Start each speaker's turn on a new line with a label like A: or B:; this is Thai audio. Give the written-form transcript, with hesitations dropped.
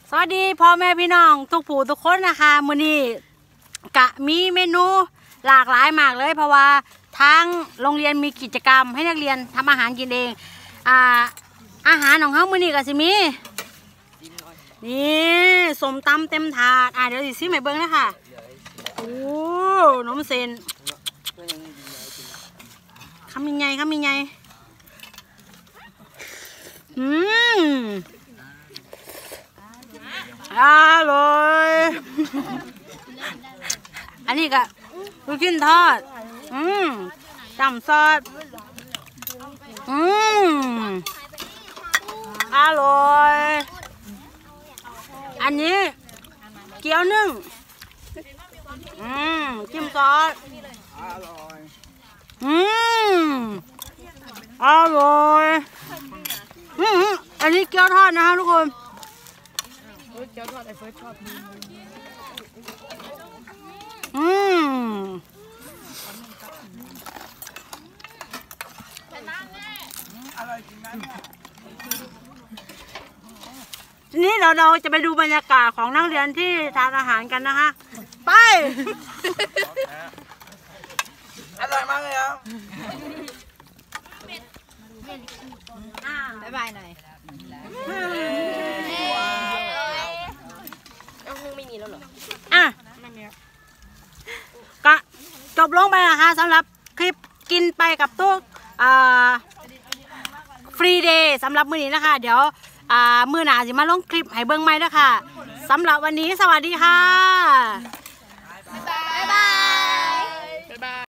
A: สวัสดีพ่อแม่พี่น้องทุกผู้ทุกคนนะคะมื้อนี้กะมีเมนูหลากหลายมากเลยเพราะว่าทางโรงเรียนมีกิจกรรมให้นักเรียนทำอาหารกินเองอาหารของเขามื้อนี้ก็สิมีนี่สมตำเต็มถาดเดี๋ยวสิซิใหม่เบิ้งนะคะโอ้นมเส้นคำยังไงอร่อยอันนี้ก็ลูกชิ้นทอดจำซอสอร่อยอันนี้เกี๊ยวนึ่งจิ้มซอสอร่อยอร่อยอันนี้เกี๊ยวทอดนะคะทุกคนเกี๊ยวทอดไอ้เฟิร์สชอบทีนี้เราจะไปดูบรรยากาศของนักเรียนที่ทานอาหารกันนะคะไป
B: อร่อยมากเลยครับ
C: บ๊ายบายหน่อยไม่มีแล้วเหรอ
A: ก็จบลงไปนะคะสำหรับคลิปกินไปกับตุ๊กฟรีเดย์สำหรับมื้อนี้นะคะเดี๋ยวมื้อหน้าจะมาลงคลิปให้เบิ่งใหม่ด้วยค่ะสำหรับวันนี้สวัสดีค่ะ